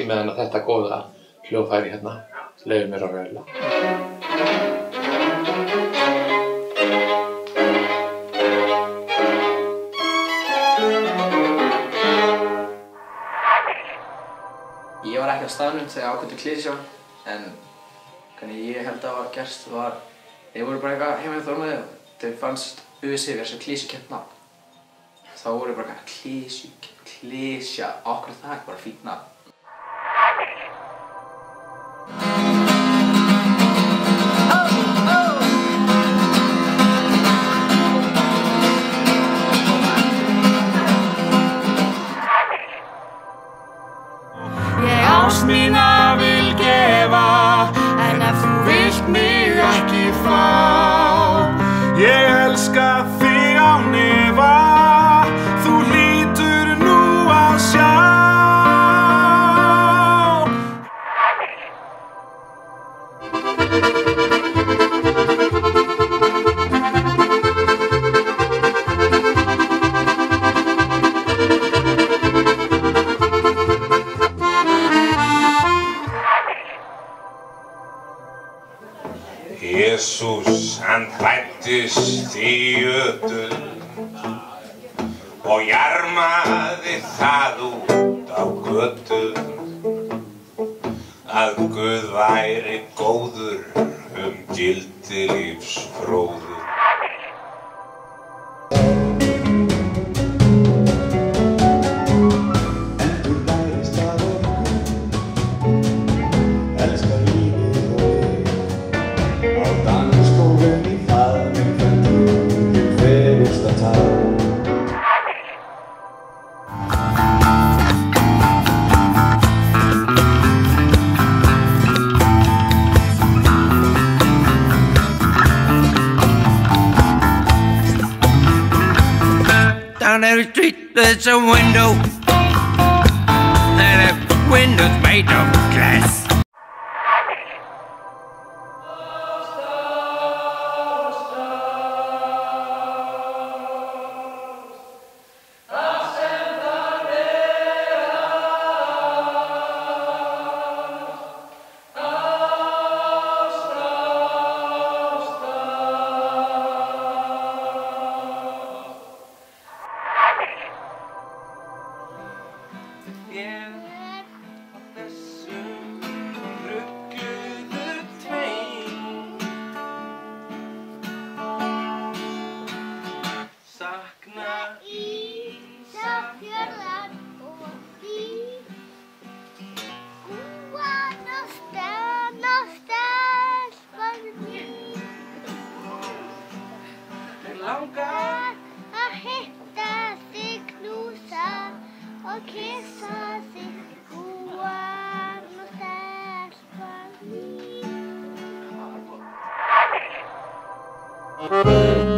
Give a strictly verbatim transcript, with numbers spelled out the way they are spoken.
meðan að þetta góða hljóðfæri hérna leyfir mér að raula. Ég var ekki á staðnum þegar ákvöndu klísjá, en hvernig ég held að það var gerst var þeir voru bara eitthvað heima í Þórnandi og þeim fannst U S I vera svo klísjukennt nafn. Þá voru bara eitthvað klísju, klísja, okkur það er bara fínt nafn. Ég ást mína vil gefa, en ef þú vilt mig ekki fá. Ég elska þig á nefa, þú hlýtur nú að sjá. Jesús, hann fæddist í jötul og jarmaði það út á götu að Guð væri góður gildi lífs fróður. Down every street there's a window, and that window's made of glass. Ég á þessum rugguðu tveim sakna Ísafjarðar og Vík, Gúan og Sten og stelpan mín. Mig langar Að hitta þig, knúsa og kyssa þig, Gúan og stelpan mín.